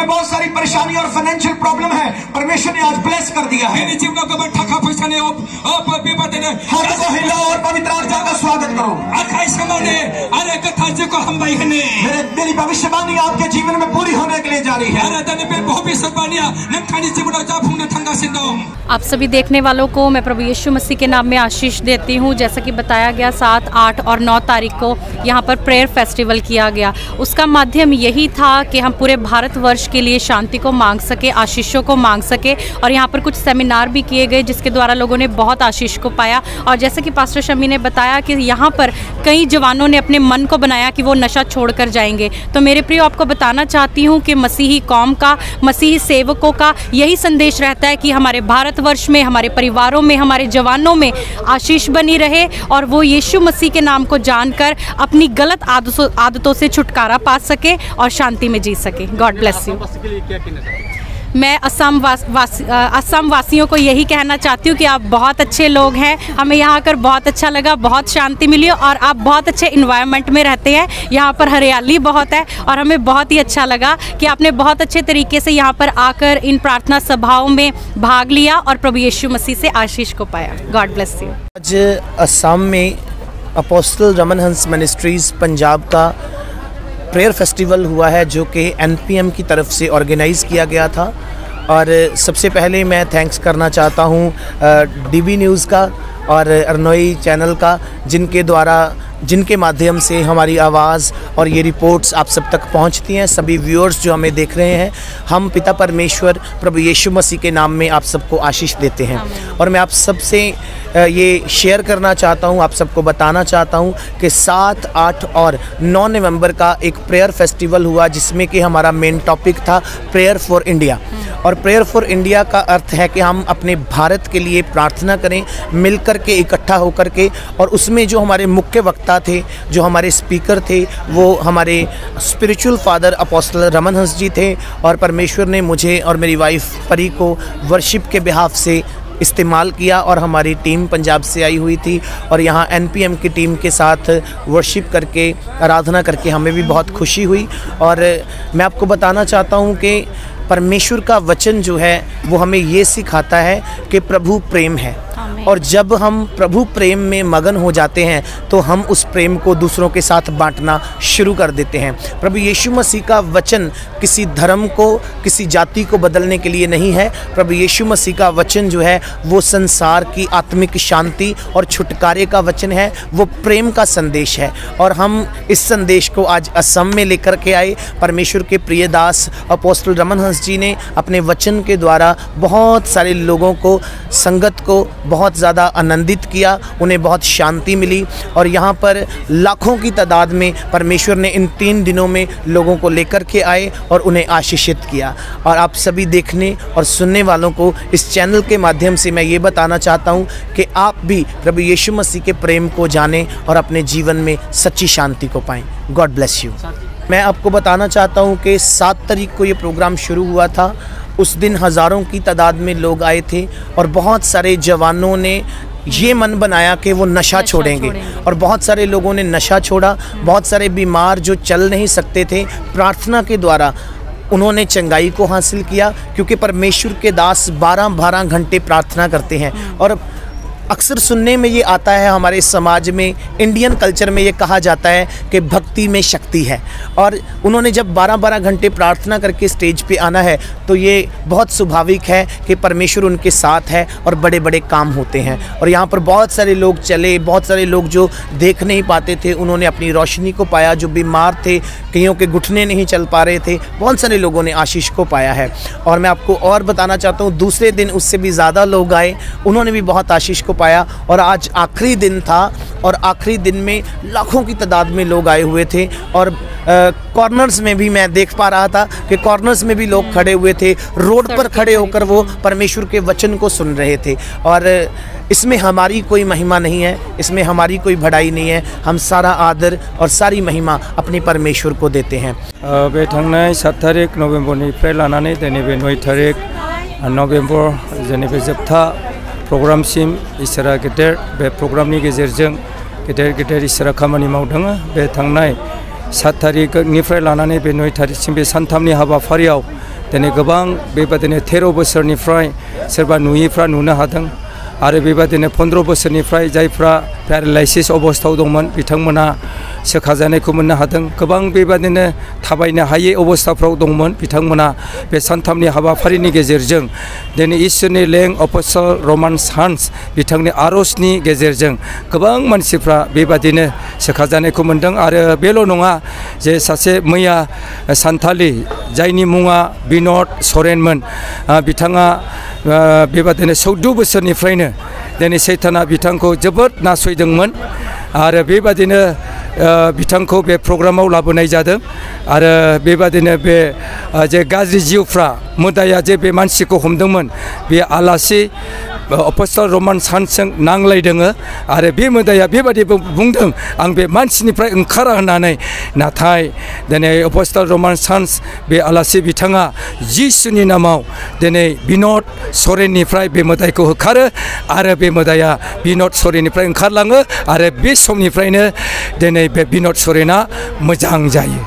में बहुत सारी परेशानी और फाइनेंशियल प्रॉब्लम है, परमेश्वर ने आज ब्लेस कर दिया है। हाथों को हिलाओ और पवित्र आत्मा का स्वागत करो। मेरी भविष्यवाणी आपके जीवन में पूरी होने के लिए जा रही है। आप सभी देखने वालों को मैं प्रभु यीशु मसीह के नाम में आशीष देती हूँ। जैसा कि बताया गया 7, 8 और 9 तारीख को यहाँ पर प्रेयर फेस्टिवल किया गया। उसका माध्यम यही था कि हम पूरे भारतवर्ष के लिए शांति को मांग सके, आशीषों को मांग सके। और यहाँ पर कुछ सेमिनार भी किए गए जिसके द्वारा लोगों ने बहुत आशीष को पाया। और जैसे कि पास्टर शमी ने बताया कि यहाँ पर कई जवानों ने अपने मन को बनाया कि वो नशा छोड़कर जाएंगे। तो मेरे प्रिय आपको बताना चाहती हूँ कि मसीही कौम का, मसीही सेवकों का यही संदेश रहता है कि हमारे भारतवर्ष में, हमारे परिवारों में, हमारे जवानों में आशीष बनी रहे और वो यीशु मसीह के नाम को जानकर अपनी गलत आदतों से छुटकारा पा सके और शांति में जी सके। God bless you. मैं असम वासियों को यही कहना चाहती हूँ कि आप बहुत अच्छे लोग हैं। हमें यहाँ आकर बहुत अच्छा लगा, बहुत शांति मिली और आप बहुत अच्छे इन्वायरमेंट में रहते हैं। यहाँ पर हरियाली बहुत है और हमें बहुत ही अच्छा लगा कि आपने बहुत अच्छे तरीके से यहाँ पर आकर इन प्रार्थना सभाओं में भाग लिया और प्रभु यीशु मसीह से आशीष को पाया। God bless you. आज असम में अपोस्टल रमन हंस मिनिस्ट्रीज़ पंजाब का प्रेयर फेस्टिवल हुआ है जो कि NPM की तरफ से ऑर्गेनाइज़ किया गया था। और सबसे पहले मैं थैंक्स करना चाहता हूँ DB न्यूज़ का और अरनोई चैनल का, जिनके माध्यम से हमारी आवाज़ और ये रिपोर्ट्स आप सब तक पहुंचती हैं। सभी व्यूअर्स जो हमें देख रहे हैं, हम पिता परमेश्वर प्रभु यीशु मसीह के नाम में आप सबको आशीष देते हैं। और मैं आप सबसे ये शेयर करना चाहता हूँ, आप सबको बताना चाहता हूँ कि 7, 8 और 9 नवंबर का एक प्रेयर फेस्टिवल हुआ जिसमें कि हमारा मेन टॉपिक था प्रेयर फॉर इंडिया। और प्रेयर फॉर इंडिया का अर्थ है कि हम अपने भारत के लिए प्रार्थना करें, मिलकर के, इकट्ठा होकर के। और उसमें जो हमारे मुख्य वक्ता थे, जो हमारे स्पीकर थे, वो हमारे स्पिरिचुअल फादर अपोस्टल रमन हंस जी थे। और परमेश्वर ने मुझे और मेरी वाइफ परी को वर्शिप के बिहाफ से इस्तेमाल किया और हमारी टीम पंजाब से आई हुई थी और यहाँ NPM की टीम के साथ वर्शिप करके, आराधना करके हमें भी बहुत खुशी हुई। और मैं आपको बताना चाहता हूँ कि परमेश्वर का वचन जो है वो हमें ये सिखाता है कि प्रभु प्रेम है। और जब हम प्रभु प्रेम में मगन हो जाते हैं तो हम उस प्रेम को दूसरों के साथ बांटना शुरू कर देते हैं। प्रभु यीशु मसीह का वचन किसी धर्म को, किसी जाति को बदलने के लिए नहीं है। प्रभु यीशु मसीह का वचन जो है वो संसार की आत्मिक शांति और छुटकारे का वचन है, वो प्रेम का संदेश है। और हम इस संदेश को आज असम में लेकर के आए। परमेश्वर के प्रिय दास अपोस्टल रमन हंस जी ने अपने वचन के द्वारा बहुत सारे लोगों को, संगत को बहुत ज़्यादा आनंदित किया, उन्हें बहुत शांति मिली। और यहाँ पर लाखों की तादाद में परमेश्वर ने इन 3 दिनों में लोगों को लेकर के आए और उन्हें आशीषित किया। और आप सभी देखने और सुनने वालों को इस चैनल के माध्यम से मैं ये बताना चाहता हूँ कि आप भी प्रभु यीशु मसीह के प्रेम को जानें और अपने जीवन में सच्ची शांति को पाएँ। God bless you. मैं आपको बताना चाहता हूँ कि 7 तारीख को ये प्रोग्राम शुरू हुआ था। उस दिन हज़ारों की तादाद में लोग आए थे और बहुत सारे जवानों ने ये मन बनाया कि वो नशा छोड़ेंगे। और बहुत सारे लोगों ने नशा छोड़ा। बहुत सारे बीमार जो चल नहीं सकते थे, प्रार्थना के द्वारा उन्होंने चंगाई को हासिल किया, क्योंकि परमेश्वर के दास 12-12 घंटे प्रार्थना करते हैं। और अक्सर सुनने में ये आता है, हमारे समाज में, इंडियन कल्चर में ये कहा जाता है कि भक्ति में शक्ति है। और उन्होंने जब 12-12 घंटे प्रार्थना करके स्टेज पे आना है तो ये बहुत स्वाभाविक है कि परमेश्वर उनके साथ है और बड़े बड़े काम होते हैं। और यहाँ पर बहुत सारे लोग चले, बहुत सारे लोग जो देख नहीं पाते थे उन्होंने अपनी रोशनी को पाया, जो बीमार थे, कईयों के घुटने नहीं चल पा रहे थे, बहुत सारे लोगों ने आशीष को पाया है। और मैं आपको और बताना चाहता हूँ, दूसरे दिन उससे भी ज़्यादा लोग आए, उन्होंने भी बहुत आशीष को पाया। और आज आखिरी दिन था और आखिरी दिन में लाखों की तादाद में लोग आए हुए थे। और कॉर्नर्स में भी मैं देख पा रहा था कि कॉर्नर्स में भी लोग खड़े हुए थे, रोड पर खड़े होकर वो परमेश्वर के वचन को सुन रहे थे। और इसमें हमारी कोई महिमा नहीं है, इसमें हमारी कोई बढ़ाई नहीं है, हम सारा आदर और सारी महिमा अपने परमेश्वर को देते हैं। बे थांनाय 7 तारिख नवेम्बरनिफ्राय लानानै दिनै बे 9 तारिख नवेम्बर जेनेबा जोबथा प्रोग्रामसिम इसोरा गेदेर बे प्रोग्रामनि गेजेरजों गेदेर इसोरा खामानि मावदों। बे थांनाय 7 तारिखनिफ्राय लानानै बे 9 तारिखसिम बे सानथामनि हाबाफारियाव दिनै गोबां बेबादिनो 13 बोसोरनिफ्राय सोरबा नुयिफ्रा नुनो हादों आरो बेबादिनो 15 बोसोरनिफ्राय जायफ्रा पेरालाइसिस अबस्थायाव दंमोन बिथांमोना सोखाजानायखौ मोननो हादों गोबां बेबादिनो थाबायनो हायै अबस्थाफ्राव दंमोन बिथांमोना बे सानथामनि हाबाफारिनि गेजेरजों दिनै इसोरनि लें अपस्टल रमान सान्स बिथांनि आरजनि गेजेरजों गोबां मानसिफ्रा बेबादिनो सोखाजानायखौ मोनदों आरो बेल' नङा जे सासे मैया सान्थालि जायनि मुङा बिनद सरेनमोन बिथाङा बेबादिनो 14 बोसोरनिफ्रायनो दिनै सैताना बिथांखौ जोबोद नासयदोंमोन आरो बेबादिनो बिथांखौ बे प्रग्रामाव लाबोनाय जादों आरो बेबादिनो बे जे गाज्रि जिउफ्रा मोदाया जे बे मानसिखौ हमदोंमोन बे आलासि अपस्टल रमान सान्सजों नांलायदों आरो बे मोदाया बेबादि बुंदों आं बे मानसिनिफ्राय ओंखारा होननानै नाथाय दिनै अपस्टल रमान सान्स बे आलासि बिथाङा जिसुनि नामाव दिनै बिनद सरेननिफ्राय बे मोदायखौ होखारो आरो बे मोदाया बिनद सरेननिफ्राय ओंखारलाङो आरो बे समनिफ्रायनो दिनै बे बिनद सरेना मोजां जायो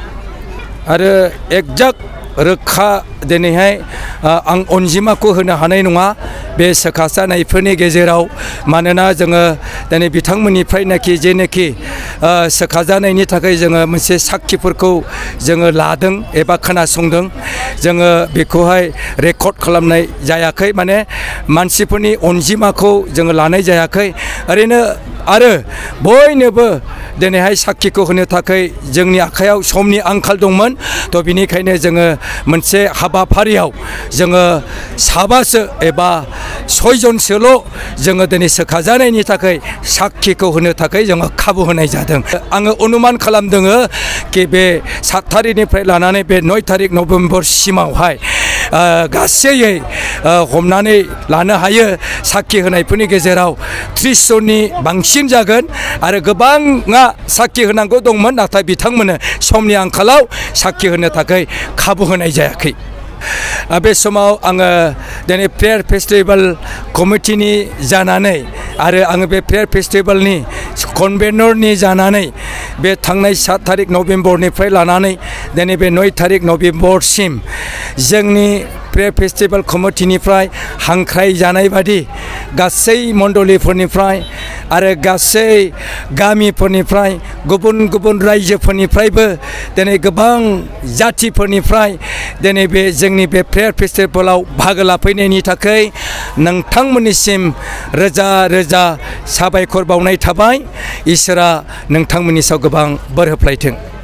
आरो एकजाक्ट रोखा दिनैहाय आं अनजिमाखौ होनो हानाय नङा बे सोखाजानायफोरनि गेजेराव मानोना जोङो दिनै बिथांमोननिफ्रायनाखि जेनाखि सोखाजानायनि थाखाय जोङो मोनसे साखिफोरखौ जोङो लादों एबा खोनासंदों जोङो बेखौहाय रेकर्ड खालामनाय जायाखै माने मानसिफोरनि अनजिमाखौ जोङो लानाय जायाखै ओरैनो आरो बयनोबो दिनैहाय साखिखौ होनो थाखाय जोंनि आखायाव समनि आंखाल दंमोन थ' बिनिखायनो जोङो मोनसे हाबाफारियाव जोङो साबासो एबा 6 जनसोल' जोङो दिनै सोखाजानायनि थाखाय साखिखौ होनो थाखाय जोङो खाबु होनाय जादों आङो अनुमान खालामदों कि बे 7 थारिखनिफ्राय लानानै बे 9 थारिख नभेम्बरसिमावहाय गासैयै हमनानै लानो हायो साखि होनायफोरनि गेजेराव 30 जननि बांसिन जागोन आरो गोबाङा साखि होनांगौ दंमोन नाथाय बिथांमोननो समनि आंखालाव साखि होनो थाखाय खाबु होनाय जायाखै बे समाव आङो दिनै प्रेयार फेस्टिभेल कमिटिनि जानानै आरो आङो बे प्रेयार फेस्टिभेलनि कनभेनरनि जानानै बे थांनाय 7 थारिख नभेम्बरनिफ्राय लानानै दिनै बे 9 थारिख नभेम्बरसिम जोंनि प्रेयार फेस्टिभेल कमिटिनिफ्राय हांख्राय जानाय बादि गासै मण्डलिफोरनिफ्राय आरो गासै गामिफोरनिफ्राय गुबुन गुबुन रायजोफोरनिफ्रायबो दिनै गोबां जाथिफोरनिफ्राय दिनै बे जोंनि बे प्रेयार फेस्टिभेलाव बाहागो लाफैनायनि थाखाय नोंथांमोननिसिम रोजा रोजा साबायखर बावनाय थाबाय इसोरा नोंथांमोननि सायाव गोबां बोर होफ्लायथों।